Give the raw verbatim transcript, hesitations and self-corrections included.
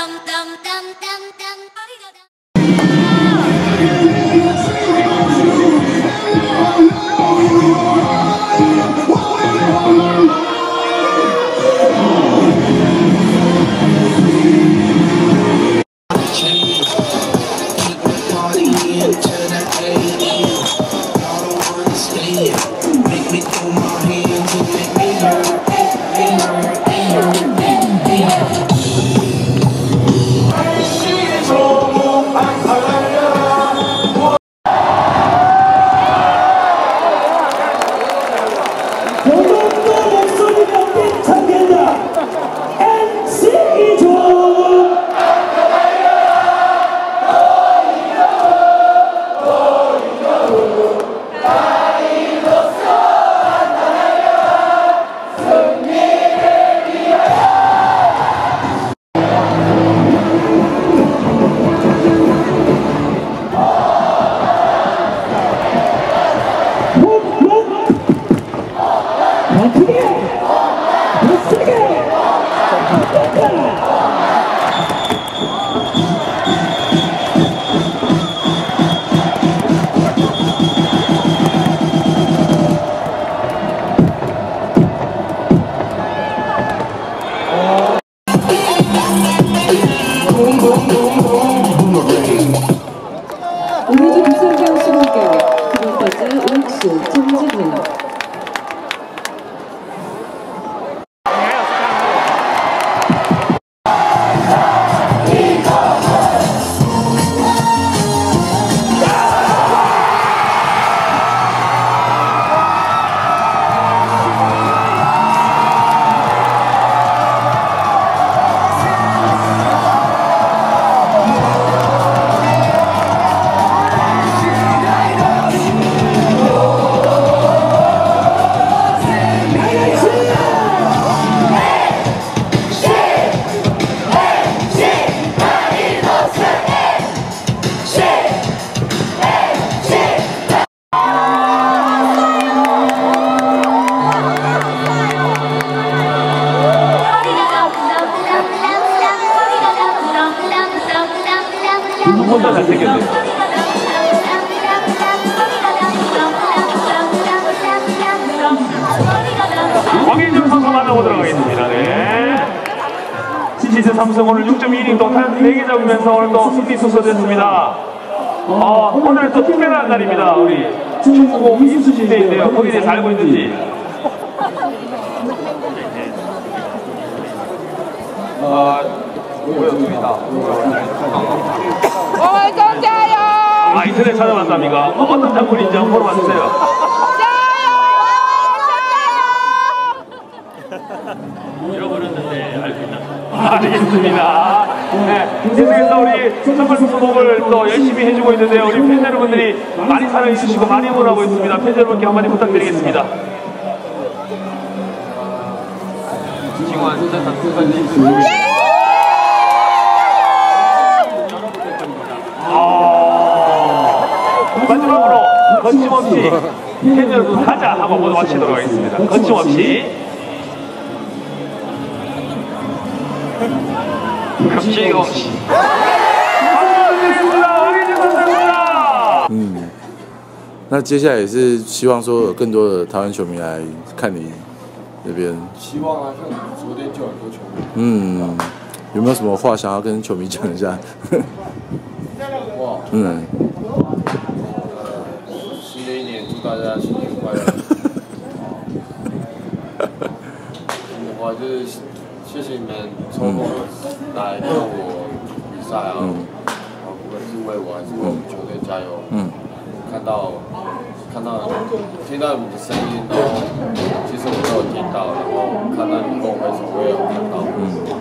우리도 비상경 수공격 두 번째 오육수 정지훈. 혼자 잘생겼네. 황인준 선수 만나보도록 하겠습니다. 네. 시즌 삼 승 오늘 육 점 일 이닝 동안 네 개 잡으면서 오늘 또 승리 수서됐습니다. 어, 오늘 또 특별한 날입니다. 우리 충북고 이수시대인데요. 거기에 대해서 알고 있는지. 아, 보여줍니다. 오늘 정자요! 아, 인터넷 찾아봤답니까? 어, 어떤 장군인지 한번 보러 와주세요. 잃어버렸는데 알 수 있나? 아, 알겠습니다. 네, 계속해서 우리 선물 수목을 또 열심히 해주고 있는데요. 우리 팬 여러분들이 많이 사랑해주시고 많이 응원하고 있습니다. 팬 여러분께 한마디 부탁드리겠습니다. 지금 진짜 단순한 마지막으로 거침없이 팬 여러분 가자 하고 모두 마치도록 하겠습니다. 거침없이 거침없이 嗯，那接下来也是希望说有更多的台湾球迷来看你那边。 希望啊，像昨天就很多球迷。 嗯，有没有什么话想要跟球迷讲一下？ 哇， 嗯。 新的一年祝大家新年快乐。的话就是谢谢你们抽空来看我比赛啊， 嗯， 然后不管是为我还是为我们球队加油。 嗯， 看到看到听到你们的声音，然后其实我都有听到，然后看到你们跟我挥手，我也有看到。嗯。